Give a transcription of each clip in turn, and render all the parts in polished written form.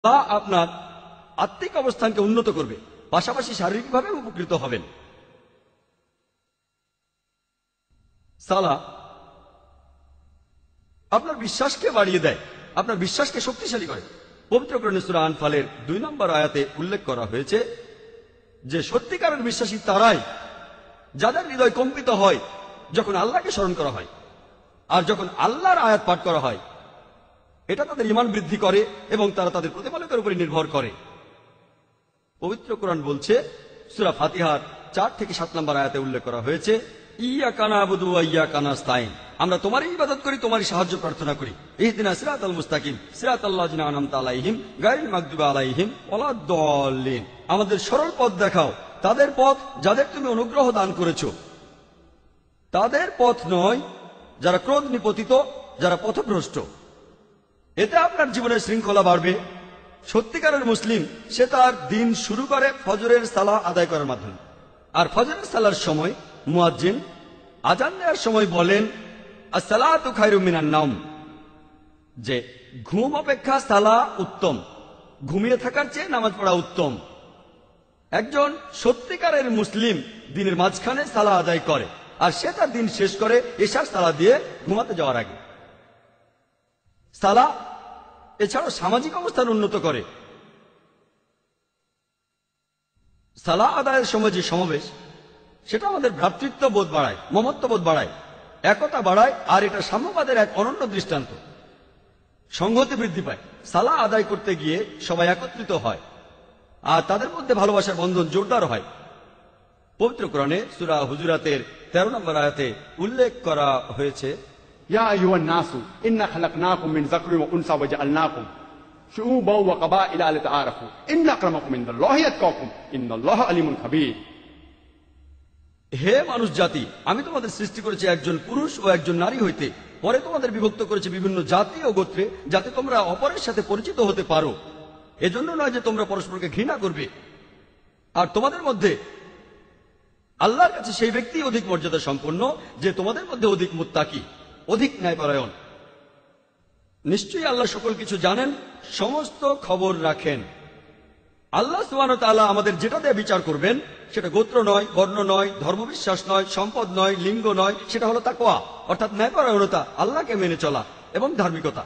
তা আপনার আত্মিক অবস্থানকে উন্নত করবে, পাশাপাশি শারীরিকভাবে উপকৃত হবেন। সালাহ আপনার বিশ্বাসকে বাড়িয়ে দেয়, আপনার বিশ্বাসকে শক্তিশালী করে। পবিত্র কোরআনে সূরা আনফালের 2 নম্বর আয়াতে উল্লেখ করা হয়েছে যে সত্যিকারের বিশ্বাসী তারাই যাদের হৃদয় কম্পিত হয় যখন আল্লাহকে স্মরণ করা হয়, আর যখন আল্লাহর আয়াত পাঠ করা হয়। এটা তাদের ঈমান বৃদ্ধি করে এবং তারা তাদের প্রতিপালকের উপরে নির্ভর করে। পবিত্র কোরআন বলছে, সূরা ফাতিহার 4 থেকে 7 নম্বর আয়াতে উল্লেখ করা হয়েছে, ইয়াকা না'বুদু ওয়া ইয়াকা নাস্তাইন, আমরা তোমারই ইবাদত করি, তোমারই সাহায্য প্রার্থনা করি। ইহদিনাস সিরাতাল মুস্তাকিম সিরাতাল লাযিনা আন'আমতা আলাইহিম গায়রিল মাগদুবি আলাইহিম ওয়ালাদ-দাল্লিন, আমাদের সরল পথ দেখাও, তাদের পথ যাদের তুমি অনুগ্রহ দান করেছো, তাদের পথ নয় যারা ক্রোধ নিপতিত, যারা পথভ্রষ্ট। এতে আপনার জীবনের শৃঙ্খলা বাড়বে। সত্যিকারের মুসলিম সে তার দিন শুরু করে ফজরের সালাহ আদায় করার মাধ্যমে। আর ফজরের সালার সময় মুয়াজ্জিন আজান দেওয়ার সময় বলেন, আসসালাতু খায়রুম মিনান নাওম, যে ঘুম অপেক্ষা সালাহ উত্তম, ঘুমিয়ে থাকার চেয়ে নামাজ পড়া উত্তম। একজন সত্যিকারের মুসলিম দিনের মাঝখানে সালাহ আদায় করে, আর সে তার দিন শেষ করে এশার সালাহ দিয়ে ঘুমাতে যাওয়ার আগে। সালাহ এছাড়াও সামাজিক অবস্থান উন্নত করে। সালাহ আদায়ের সময় যে সমাবেশ, সেটা আমাদের ভ্রাতৃত্ব বোধ বাড়ায়, মমত্ববোধ বাড়ায়, একতা বাড়ায়, আর এটা সাম্যবাদের এক অনন্য দৃষ্টান্ত। সংহতি বৃদ্ধি পায়। সালাহ আদায় করতে গিয়ে সবাই একত্রিত হয়, আর তাদের মধ্যে ভালোবাসার বন্ধন জোরদার হয়। পবিত্র কোরআনে সূরা হুজুরাতের 13 নম্বর আয়াতে উল্লেখ করা হয়েছে, ইয়া আইয়ুহান নাসু ইন্না খালাকনাকুম মিন যাকরিন ওয়া উনসা ওয়া জাআলনাকুম শুউবান ওয়া ক্বাবাইলা লিতাআরাফু ইন্না আক্রামাকুম ইনদাল্লাহি আতকাকুম ইন্নাল্লাহা আলিমুন খাবীর। হে মানুষ জাতি, আমি তোমাদের সৃষ্টি করেছি একজন পুরুষ ও একজন নারী হইতে, পরে তোমাদের বিভক্ত করেছি বিভিন্ন জাতি ও গোত্রে, যাতে তোমরা অপরের সাথে পরিচিত হতে পারো। এজন্য নয় যে তোমরা পরস্পরকে ঘৃণা করবে। আর তোমাদের মধ্যে আল্লাহর কাছে সেই ব্যক্তি অধিক মর্যাদা সম্পন্ন যে তোমাদের মধ্যে অধিক মুত্তাকি, অধিক ন্যায়পরায়ণ। নিশ্চয়ই আল্লাহ সকল কিছু জানেন, সমস্ত খবর রাখেন। আল্লাহ সুবহানাহু ওয়া তাআলা আমাদের যেটা দিয়ে বিচার করবেন, সেটা গোত্র নয়, বর্ণ নয়, ধর্মবিশ্বাস নয়, সম্পদ নয়, লিঙ্গ নয়, সেটা হলো তাকওয়া, অর্থাৎ ন্যায়পরায়ণতা, আল্লাহকে মেনে চলা এবং ধার্মিকতা।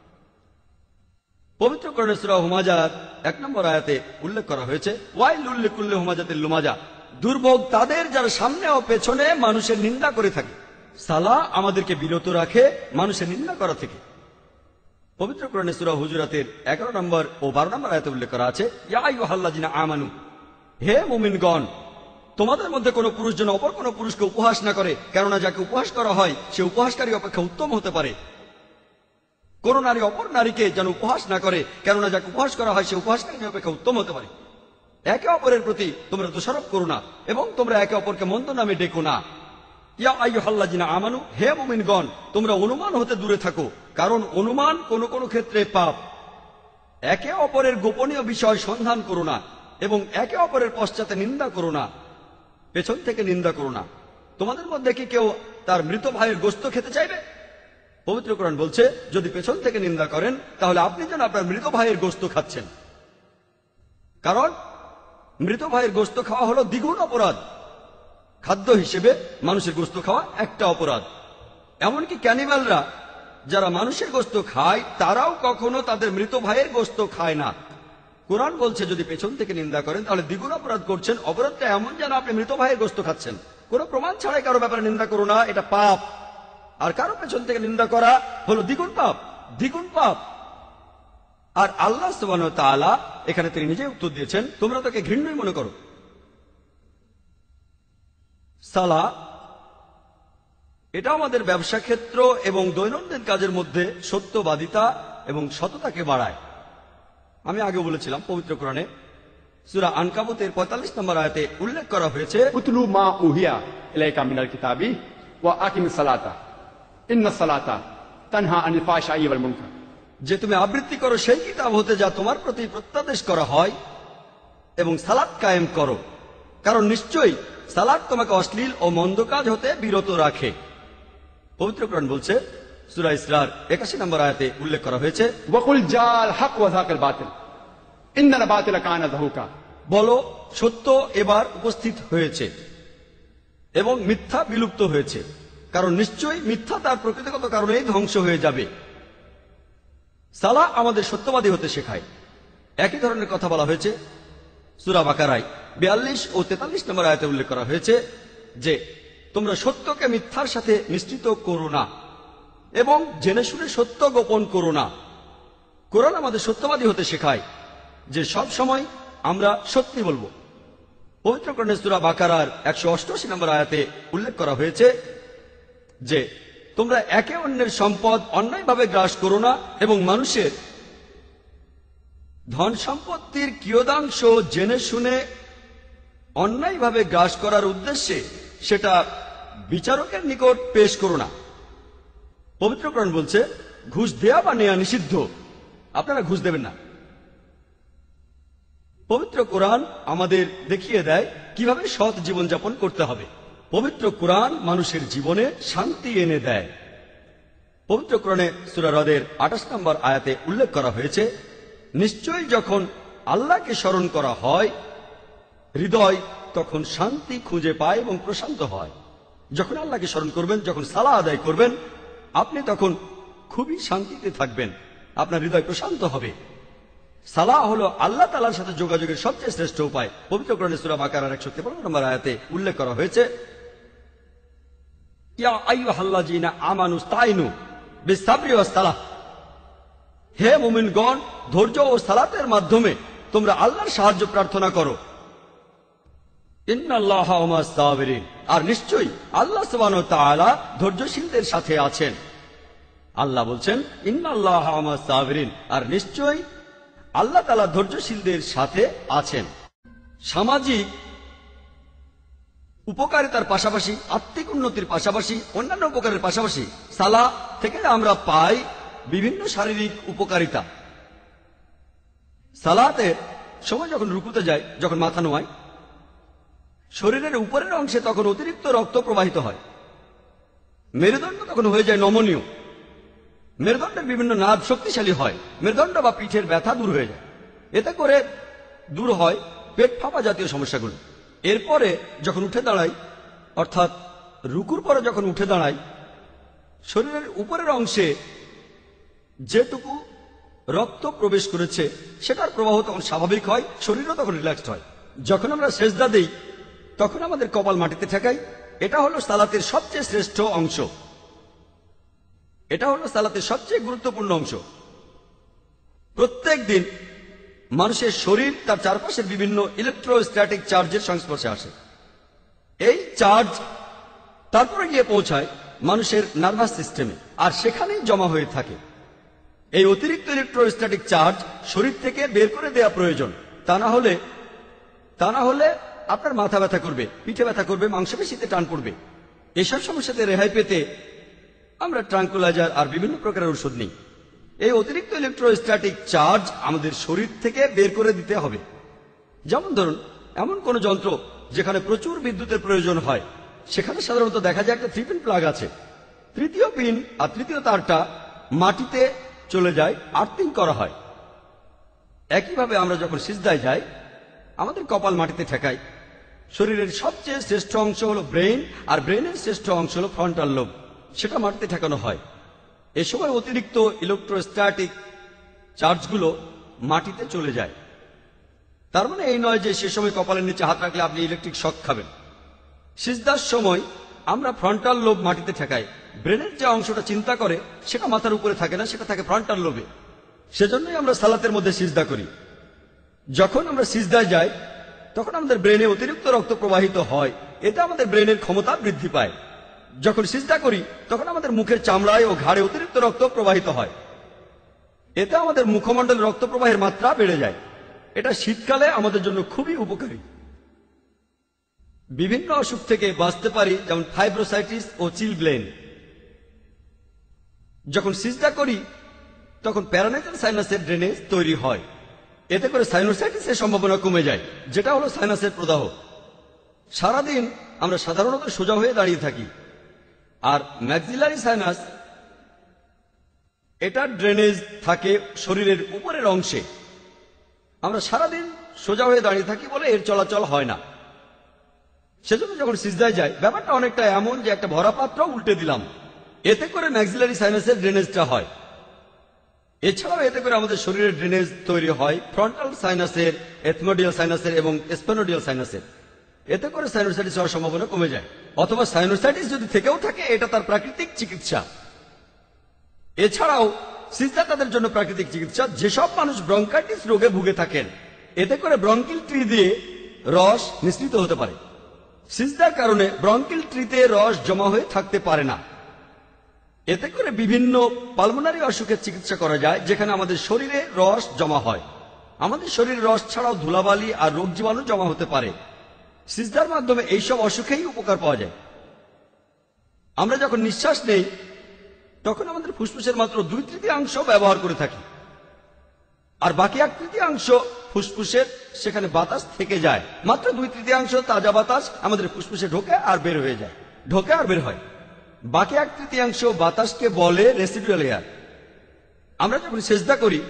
পবিত্র কোরআনে সূরা হুমাজার 1 নম্বর আয়াতে উল্লেখ করা হয়েছে, ওয়াইলুল লিকুল্লি হুমাজাতিল লুমাজা, দুর্ভোগ তাদের যারা সামনে ও পেছনে মানুষের নিন্দা করে থাকে। সালাহ আমাদেরকে বিরত রাখে মানুষের নিন্দা করা থেকে। পবিত্র কোরআনে সূরা হুজুরাতের 11 নম্বর ও 12 নম্বর আয়াতে উল্লেখ করা আছে, ইয়া আইয়ুহাল্লাযিনা আমানু, হে মুমিনগণ, তোমাদের মধ্যে কোনো পুরুষ যেন অপর কোনো পুরুষকে উপহাস না করে, কেননা যাকে উপহাস করা হয় সে উপহাসকারী অপেক্ষা উত্তম হতে পারে। কোন নারী অপর নারীকে যেন উপহাস না করে, কেননা যাকে উপহাস করা হয় সে উপহাসকারী অপেক্ষা উত্তম হতে পারে। একে অপরের প্রতি তোমরা দোষারোপ করো না, এবং তোমরা একে অপরকে মন্দ নামে ডেকো না। ইয়া আইয়ুহাল্লাযিনা আমানু, হে মুমিনগণ, তোমরা অনুমান হতে দূরে থাকো, কারণ অনুমান কোন কোন ক্ষেত্রে পাপ। একে অপরের গোপনীয় বিষয় সন্ধান করো না, এবং একে অপরের পশ্চাতে নিন্দা করো না, পেছন থেকে নিন্দা করো না। তোমাদের মধ্যে কি কেউ তার মৃত ভাইয়ের গোশত খেতে চাইবে? পবিত্র কোরআন বলছে, যদি পেছন থেকে নিন্দা করেন তাহলে আপনি যেন আপনার মৃত ভাইয়ের গোশত খাচ্ছেন, কারণ মৃত ভাইয়ের গোশত খাওয়া হলো দ্বিগুণ অপরাধ। খাদ্য হিসেবে মানুষের গোশত খাওয়া একটা অপরাধ। এমনকি ক্যানিমালরা যারা মানুষের গোশত খায়, তারাও কখনো তাদের মৃত ভাইয়ের গোশত খায় না। কোরআন বলছে, যদি পেছন থেকে নিন্দা করেন তাহলে দ্বিগুণ অপরাধ করছেন। অপরাধটা এমন যেন আপনি মৃত ভাইয়ের গোশত খাচ্ছেন। কোনো প্রমাণ ছাড়াই কারো ব্যাপারে নিন্দা করো না, এটা পাপ। আর কারো পেছন থেকে নিন্দা করা হলো দ্বিগুণ পাপ, দ্বিগুণ পাপ। আর আল্লাহ সুবহানাহু ওয়া তাআলা এখানে তিনি নিজেই উত্তর দিয়েছেন, তোমরা তাকে ঘৃণ্যই মনে করো। সালাহ এটা আমাদের ব্যবসা ক্ষেত্র এবং দৈনন্দিন কাজের মধ্যে সত্যবাদিতা এবং সততাকে বাড়ায়। আমি আগে বলেছিলাম, পবিত্র কোরআনে সূরা আনকাবুতের 45 নম্বর আয়াতে উল্লেখ করা হয়েছে, উতলু মা উহিয়া ইলাইকা মিনাল কিতাবি ওয়া আকিমিস সালাতা ইন্নাস সালাতা তানহা আনিল ফাহশাই ওয়াল মুনকার, যে তুমি আবৃত্তি করো সেই কিতাব হতে যা তোমার প্রতি প্রত্যাদেশ করা হয়, এবং সালাত কায়েম করো, কারণ নিশ্চয়ই সালাত তোমাকে অশ্লীল ও মন্দ কাজ হতে বিরত রাখে। পবিত্র কোরআন বলছে, সূরা ইসরার 81 নম্বর আয়াতে উল্লেখ করা হয়েছে, ওয়াকুল জাল হক ওয়া যাকাল বাতিল إن الباطل كان زهوقا। বলো সত্য এবার উপস্থিত হয়েছে এবং মিথ্যা বিলুপ্ত হয়েছে, কারণ নিশ্চয়ই মিথ্যা তার প্রকৃতিগত কারণেই ধ্বংস হয়ে যাবে। সালাহ আমাদের সত্যবাদী হতে শেখায়। একই ধরনের কথা বলা হয়েছে সূরা বাকারায় 42 ও 43 নম্বর আয়াতে উল্লেখ করা হয়েছে যে তোমরা সত্যকে মিথ্যার সাথে মিশ্রিত করো না এবং জেনে শুনে সত্য গোপন করো না। কোরআন আমাদের সত্যবাদী হতে শেখায় যে সব সময় আমরা সত্যি বলবো। পবিত্র কোরআনে সূরা বাকারার 188 নম্বর আয়াতে উল্লেখ করা হয়েছে যে তোমরা একে অন্যের সম্পদ অন্যায়ভাবে গ্রাস করো না এবং মানুষের ধন সম্পত্তির কিয়দাংশ জেনে শুনে অন্যায়ভাবে গ্রাস করার উদ্দেশ্যে সেটা বিচারকের নিকট পেশ করো না। পবিত্র কোরআন বলছে ঘুষ দেয়া বা নেয়া নিষিদ্ধ, আপনারা ঘুষ দেবেন না। পবিত্র কোরআন আমাদের দেখিয়ে দেয় কিভাবে সৎ জীবনযাপন করতে হবে। পবিত্র কোরআন মানুষের জীবনে শান্তি এনে দেয়। পবিত্র কোরআনে সূরা রদের 28 নম্বর আয়াতে উল্লেখ করা হয়েছে নিশ্চয়ই যখন আল্লাহকে স্মরণ করা হয় হৃদয় তখন শান্তি খুঁজে পায় এবং প্রশান্ত হয়। যখন আল্লাহকে স্মরণ করবেন, যখন সালাহ আদায় করবেন, আপনি তখন খুবই শান্তিতে থাকবেন, আপনার হৃদয় প্রশান্ত হবে। সালাহ হলো আল্লাহ তাআলার সাথে যোগাযোগের সবচেয়ে শ্রেষ্ঠ উপায়। পবিত্র কোরআনে সূরা বাকারার 153 নম্বর আয়াতে উল্লেখ করা হয়েছে ইয়া আইয়ুহাল্লাযীনা আমানুস্তাইনু বিসসাবরি ওয়াস সালাহ, হে মুমিনগণ ধৈর্য ও সালাতের মাধ্যমে তোমরা আল্লাহর সাহায্য প্রার্থনা করো। ইন্নাল্লাহা মা'আস সাবিরিন, আর নিশ্চয়ই আল্লাহ সুবহানাহু ওয়া তাআলা ধৈর্যশীলদের সাথে আছেন। আল্লাহ বলছেন ইন্নাল্লাহা মা'আস সাবিরিন, আর নিশ্চয়ই আল্লাহ তাআলা ধৈর্যশীলদের সাথে আছেন। সামাজিক উপকারিতার পাশাপাশি, আত্মিক উন্নতির পাশাপাশি, অন্যান্য উপকারের পাশাপাশি সালাহ থেকে আমরা পাই বিভিন্ন শারীরিক উপকারিতা। সালাতে সময় যখন রুকুতে যায়, যখন মাথা নোয়ায়, শরীরের উপরের অংশে তখন অতিরিক্ত রক্ত প্রবাহিত হয়, মেরুদণ্ড তখন হয়ে যায় নমনীয়, মেরুদণ্ডের বিভিন্ন নার্ভ শক্তিশালী হয়, মেরুদণ্ড বা পিঠের ব্যথা দূর হয়ে যায়। এতে করে দূর হয় পেট ফাঁপা জাতীয় সমস্যাগুলো। এরপরে যখন উঠে দাঁড়াই, অর্থাৎ রুকুর পরে যখন উঠে দাঁড়াই, শরীরের উপরের অংশে যেটুকু রক্ত প্রবেশ করেছে সেটার প্রবাহ তখন স্বাভাবিক হয়, শরীরও তখন রিল্যাক্সড হয়। যখন আমরা সেজদা দেই তখন আমাদের কপাল মাটিতে ঠেকাই। এটা হলো সালাতের সবচেয়ে শ্রেষ্ঠ অংশ, এটা হলো সালাতের সবচেয়ে গুরুত্বপূর্ণ অংশ। প্রত্যেক দিন মানুষের শরীর তার চারপাশের বিভিন্ন ইলেকট্রোস্ট্যাটিক চার্জের সংস্পর্শে আসে। এই চার্জ তারপরে গিয়ে পৌঁছায় মানুষের নার্ভাস সিস্টেমে, আর সেখানেই জমা হয়ে থাকে। এই অতিরিক্ত ইলেকট্রোস্ট্যাটিক চার্জ শরীর থেকে বের করে দেওয়া প্রয়োজন, তা না হলে আপনার মাথা ব্যথা করবে, পিঠে ব্যথা করবে, মাংসপেশিতে টান পড়বে। এসব সমস্যাতে রেহাই পেতে আমরা ট্রাঙ্কুলাইজার আর বিভিন্ন প্রকারের ওষুধ নিই। এই অতিরিক্ত ইলেকট্রোস্ট্যাটিক চার্জ আমাদের শরীর থেকে বের করে দিতে হবে। যেমন ধরুন, এমন কোন যন্ত্র যেখানে প্রচুর বিদ্যুতের প্রয়োজন হয়, সেখানে সাধারণত দেখা যায় একটা 3 পিন প্লাগ আছে। তৃতীয় পিন আর তৃতীয় তারটা মাটিতে চলে যায়, আর্থিং করা হয়। একইভাবে আমরা যখন সিজদায় যাই, আমাদের কপাল মাটিতে ঠেকাই। শরীরের সবচেয়ে শ্রেষ্ঠ অংশ হলো ব্রেইন, আর ব্রেইনের শ্রেষ্ঠ অংশ হলো ফ্রন্টাল লোব, সেটা মাটিতে ঠেকানো হয়। এ সময় অতিরিক্ত ইলেকট্রোস্ট্যাটিক চার্জগুলো মাটিতে চলে যায়। তার মানে এই নয় যে সে সময় কপালের নিচে হাত রাখলে আপনি ইলেকট্রিক শক খাবেন। সিজদার সময় আমরা ফ্রন্টাল লোব মাটিতে ঠেকাই। ব্রেনের যে অংশটা চিন্তা করে সেটা মাথার উপরে থাকে না, সেটা থাকে ফ্রন্টাল লোবে। সেজন্যই আমরা সালাতের মধ্যে সিজদা করি। যখন আমরা সিজদায় যাই তখন আমাদের ব্রেনে অতিরিক্ত রক্ত প্রবাহিত হয়, এতে আমাদের ব্রেনের ক্ষমতা বৃদ্ধি পায়। যখন সিজদা করি তখন আমাদের মুখের চামড়ায় ও ঘাড়ে অতিরিক্ত রক্ত প্রবাহিত হয়, এতে আমাদের মুখমণ্ডলের রক্ত প্রবাহের মাত্রা বেড়ে যায়। এটা শীতকালে আমাদের জন্য খুবই উপকারী। বিভিন্ন অসুখ থেকে বাঁচতে পারি, যেমন ফাইব্রোসাইটিস ও চিলব্লেন। যখন সিজদা করি তখন প্যারানাইজাল সাইনাসের ড্রেনেজ তৈরি হয়, এতে করে সাইনোসাইটিসের সম্ভাবনা কমে যায়, যেটা হলো সাইনাসের প্রদাহ। সারাদিন আমরা সাধারণত সোজা হয়ে দাঁড়িয়ে থাকি, আর ম্যাক্সিলারি সাইনাস এটার ড্রেনেজ থাকে শরীরের উপরের অংশে। আমরা সারাদিন সোজা হয়ে দাঁড়িয়ে থাকি বলে এর চলাচল হয় না। সেজন্য যখন সিজদায় যায় ব্যাপারটা অনেকটা এমন যে একটা ভরা পাত্র উল্টে দিলাম, এতে করে ম্যাক্সিলারি সাইনাসের ড্রেনেজটা হয়। এছাড়াও এতে করে আমাদের শরীরের ড্রেনেজ তৈরি হয় ফ্রন্টাল সাইনাসের, এথমোডিয়াল সাইনাসের এবং স্পেনোডিয়াল সাইনাসের। এতে করে সাইনোসাইটিস হওয়ার সম্ভাবনা কমে যায়, অথবা সাইনোসাইটিস যদি থেকেও থাকে এটা তার প্রাকৃতিক চিকিৎসা। এছাড়াও সিজদা তাদের জন্য প্রাকৃতিক চিকিৎসা যেসব মানুষ ব্রঙ্কাইটিস রোগে ভুগে থাকেন। এতে করে ব্রঙ্কিল ট্রি দিয়ে রস নিঃসৃত হতে পারে। সিজদার কারণে ব্রঙ্কিল ট্রিতে রস জমা হয়ে থাকতে পারে না। এতে করে বিভিন্ন পালমোনারি অসুখের চিকিৎসা করা যায় যেখানে আমাদের শরীরে রস জমা হয়। আমাদের শরীরে রস ছাড়াও ধুলাবালি আর রোগ জীবাণু জমা হতে পারে। সিজদার মাধ্যমে এইসব অসুখেই উপকার পাওয়া যায়। আমরা যখন নিঃশ্বাস নেই তখন আমাদের ফুসফুসের মাত্র 2/3 ব্যবহার করে থাকি, আর বাকি 1/3 ফুসফুসের সেখানে বাতাস থেকে যায়। মাত্র 2/3 তাজা বাতাস আমাদের ফুসফুসে ঢোকে আর বের হয়ে যায়, ঢোকে আর বের হয়। বাকি 1/3 বাতাসকে বলে রেসিডুয়াল এয়ার। আমরা যখন সেজদা করি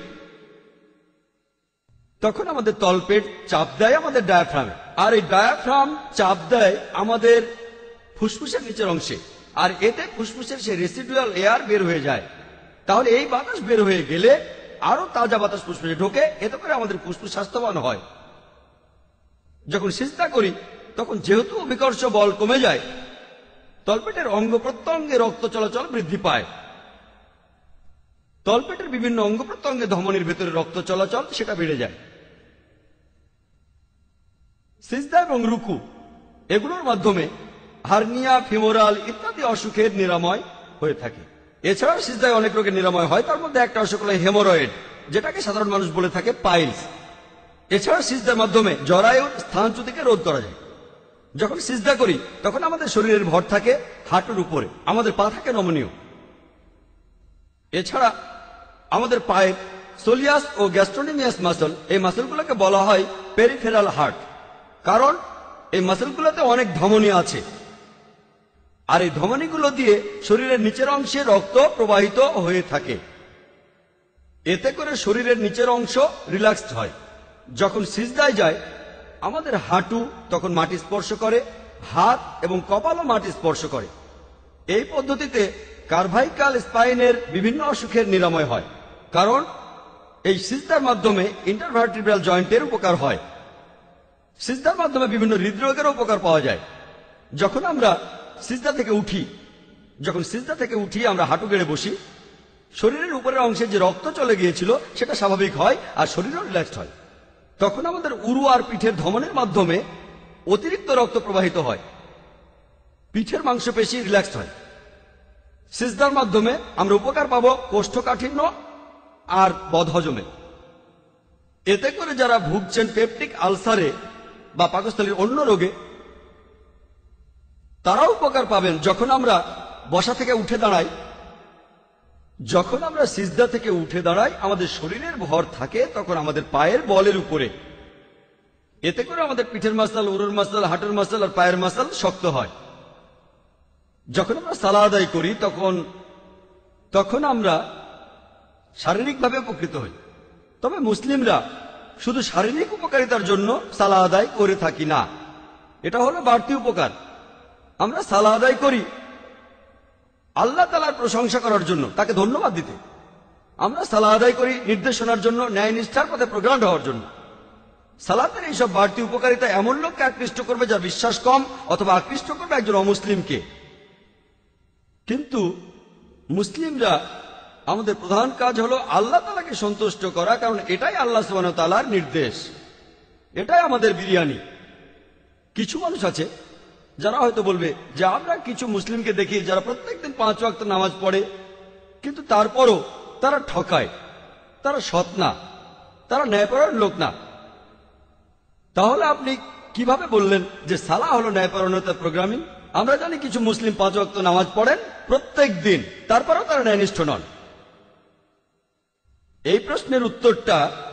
তখন আমাদের তলপেট চাপ দেয় আমাদের ডায়াফ্রামে, আর এই ডায়াফ্রাম চাপ দেয় আমাদের ফুসফুসের নিচের অংশে, আর এতে ফুসফুসের সেই রেসিডুয়াল এয়ার বের হয়ে যায়। তাহলে এই বাতাস বের হয়ে গেলে আরো তাজা বাতাস ফুসফুসে ঢোকে, এতে করে আমাদের ফুসফুস স্বাস্থ্যবান হয়। যখন সিজদা করি তখন যেহেতু অভিকর্ষ বল কমে যায়, তলপেটের অঙ্গ প্রত্যঙ্গে রক্ত চলাচল বৃদ্ধি পায়। তলপেটের বিভিন্ন অঙ্গ প্রত্যঙ্গে ধমনীর ভেতরে রক্ত চলাচল সেটা বেড়ে যায়। সিজদা এবং রুকু এগুলোর মাধ্যমে হার্নিয়া, ফিমোরাল ইত্যাদি অসুখের নিরাময় হয়ে থাকে। এছাড়াও সিজদায় অনেক রোগের নিরাময় হয়, তার মধ্যে একটা অসুখ হলো হেমোরয়েড, যেটাকে সাধারণ মানুষ বলে থাকে পাইলস। এছাড়া সিজদার মাধ্যমে জরায়ুর স্থানচ্যুতিকে রোধ করা যায়। যখন সিজদা করি তখন আমাদের শরীরের ভর থাকে হাঁটুর উপরে, আমাদের পা থাকে নমনীয়। এছাড়া আমাদের পায়ের সোলিয়াস ও গ্যাস্ট্রোনিমিয়াস মাসল, এই মাসলগুলোকে বলা হয় পেরিফেরাল হার্ট, কারণ এই মাসলগুলোতে অনেক ধমনী আছে, আর এই ধমনীগুলো দিয়ে শরীরের নিচের অংশে রক্ত প্রবাহিত হয়ে থাকে। এতে করে শরীরের নিচের অংশ রিল্যাক্সড হয়। যখন সিজদায় যায় আমাদের হাঁটু তখন মাটি স্পর্শ করে, হাত এবং কপালও মাটি স্পর্শ করে। এই পদ্ধতিতে কার্ভাইকাল স্পাইনের বিভিন্ন অসুখের নিরাময় হয়, কারণ এই সিজদার মাধ্যমে ইন্টারভার্টিব্রাল জয়েন্টের উপকার হয়। সিজদার মাধ্যমে বিভিন্ন হৃদরোগের উপকার পাওয়া যায়। যখন আমরা সিজদা থেকে উঠি আমরা হাঁটু গেড়ে বসি, শরীরের উপরের অংশে যে রক্ত চলে গিয়েছিল সেটা স্বাভাবিক হয় আর শরীরও রিল্যাক্সড হয়। তখন আমাদের উরু আর পিঠের ধমনের মাধ্যমে অতিরিক্ত রক্ত প্রবাহিত হয়, পিঠের মাংসপেশি রিল্যাক্সড হয়। সিজদার মাধ্যমে আমরা উপকার পাবো কোষ্ঠকাঠিন্য আর বদহজমে। এতে করে যারা ভুগছেন পেপটিক আলসারে বা পাকস্থলীর অন্য রোগে তারাও উপকার পাবেন। যখন আমরা বসা থেকে উঠে দাঁড়াই, যখন আমরা সিজদা থেকে উঠে দাঁড়াই আমাদের শরীরের ভর থাকে তখন আমাদের পায়ের বলের উপরে। এতে করে আমাদের পিঠের মাসল, উরুর মাসল, হাঁটুর মাসল আর পায়ের মাসল শক্ত হয়। যখন আমরা সালাত আদায় করি তখন আমরা শারীরিকভাবে উপকৃত হই। তবে মুসলিমরা শুধু শারীরিক উপকারিতার জন্য সালাত আদায় করে থাকি না, এটা হলো বাড়তি উপকার। আমরা সালাত আদায় করি আল্লাহ তাআলার প্রশংসা করার জন্য, তাকে ধন্যবাদ দিতে। আমরা সালাত আদায় করি নির্দেশনার জন্য, ন্যায় নিষ্ঠার পথে প্রোগ্রাম হওয়ার জন্য। সালাতের এইসব বাড়তি উপকারিতা এমন লোককে আকৃষ্ট করবে যার বিশ্বাস কম, অথবা আকৃষ্ট করবে একজন অমুসলিমকে। কিন্তু মুসলিমরা আমাদের প্রধান কাজ হলো আল্লাহ তাআলাকে সন্তুষ্ট করা, কারণ এটাই আল্লাহ সুবহানাহু ওয়া তাআলার নির্দেশ, এটাই আমাদের বিরিয়ানি। কিছু মানুষ আছে যারা হয়তো বলবে যে আমরা কিছু মুসলিমকে দেখি যারা প্রত্যেকদিন 5 ওয়াক্ত নামাজ পড়ে, কিন্তু তারপরও তারা ঠকায়, তারা সৎ না, তারা ন্যায়পরায়ণ লোক না। তাহলে আপনি কিভাবে বললেন যে সালাহ হলো ন্যায়পরায়ণতার প্রোগ্রামিং? আমরা জানি কিছু মুসলিম 5 ওয়াক্ত নামাজ পড়েন প্রত্যেক দিন, তারপরেও তারা ন্যায়নিষ্ঠ নন। এই প্রশ্নের উত্তরটা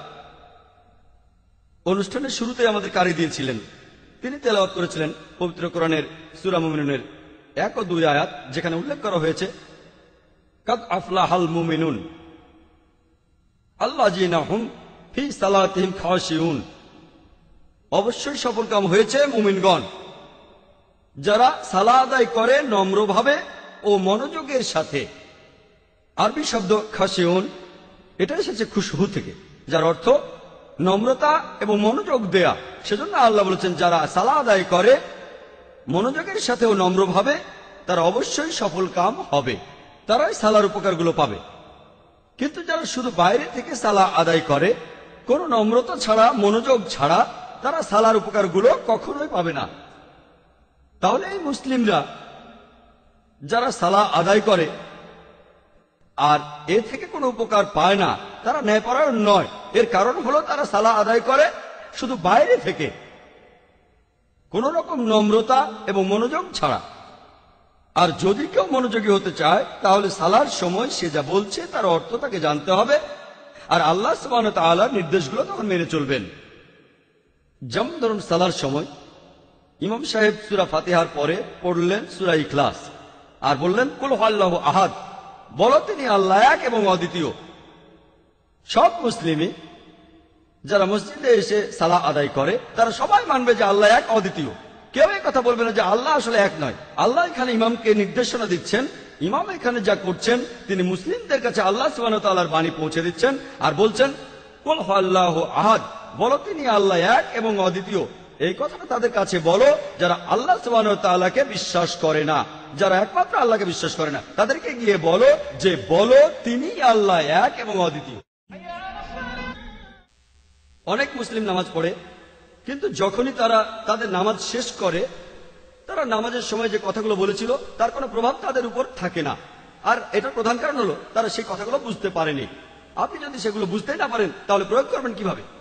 অনুষ্ঠানের শুরুতে আমাদের কারি দিয়েছিলেন। তিনি তেলাওয়াত করেছিলেন পবিত্র কোরআনের সূরা মুমিনুনের 1 ও 2 আয়াত, যেখানে উল্লেখ করা হয়েছে কাদ আফলাহাল মুমিনুন আল্লাযীনা হুম ফি সালাতিহিম খাশিউন, অবশ্যই সফলকাম হয়েছে মুমিনগণ যারা সালাহ আদায় করে নম্রভাবে ও মনোযোগের সাথে। আরবি শব্দ খাশিউন এটা এসেছে খুশহু থেকে, যার অর্থ নম্রতা এবং মনোযোগ দেয়া। সেজন্য আল্লাহ বলেছেন যারা সালাহ আদায় করে মনোযোগের সাথে ও নম্রভাবে তারা অবশ্যই সফল কাম হবে, তারাই সালার উপকারগুলো পাবে। কিন্তু যারা শুধু বাইরে থেকে সালাহ আদায় করে কোনো নম্রতা ছাড়া মনোযোগ ছাড়া, তারা সালার উপকারগুলো কখনোই পাবে না। তাহলে এই মুসলিমরা যারা সালাহ আদায় করে আর এ থেকে কোনো উপকার পায় না, তারা ন্যায়পরায়ণ নয়। এর কারণ হলো তারা সালাহ আদায় করে শুধু বাইরে থেকে কোন রকম নম্রতা এবং মনোযোগ ছাড়া। আর যদি কেউ মনোযোগী হতে চায় তাহলে সালার সময় সে যা বলছে তার অর্থ তাকে জানতে হবে, আর আল্লাহ সুবহানাহু ওয়া তাআলার নির্দেশগুলো তখন মেনে চলবেন। যেমন ধরুন সালার সময় ইমাম সাহেব সূরা ফাতিহার পরে পড়লেন সূরা ইখলাস আর বললেন কুল হুয়াল্লাহু আহাদ, বলো তিনি আল্লাহ এক এবং অদ্বিতীয়। সব মুসলিমই যারা মসজিদে এসে সালাহ আদায় করে তারা সবাই মানবে যে আল্লাহ এক অদ্বিতীয়। কেউ এই কথা বলবে না যে আল্লাহ আসলে এক নয়। আল্লাহ এখানে ইমামকে নির্দেশনা দিচ্ছেন, ইমাম এখানে যা করছেন তিনি মুসলিমদের কাছে আল্লাহ সুবহানাহু ওয়া তাআলার বাণী পৌঁছে দিচ্ছেন আর বলছেন কুল হুয়াল্লাহু আহাদ, বলো তিনি আল্লাহ এক এবং অদ্বিতীয়। এই কথাটা তাদের কাছে বলো যারা আল্লাহ সুবহানাহু ওয়া তাআলাকে বিশ্বাস করে না, যারা একমাত্র আল্লাহকে বিশ্বাস করে না, তাদেরকে গিয়ে বলো যে বলো তিনি আল্লাহ এক এবং অদ্বিতীয়। অনেক মুসলিম নামাজ পড়ে, কিন্তু যখনই তারা তাদের নামাজ শেষ করে তারা নামাজের সময় যে কথাগুলো বলেছিল তার কোনো প্রভাব তাদের উপর থাকে না। আর এটার প্রধান কারণ হলো তারা সেই কথাগুলো বুঝতে পারেনি। আপনি যদি সেগুলো বুঝতেই না পারেন তাহলে প্রয়োগ করবেন কিভাবে?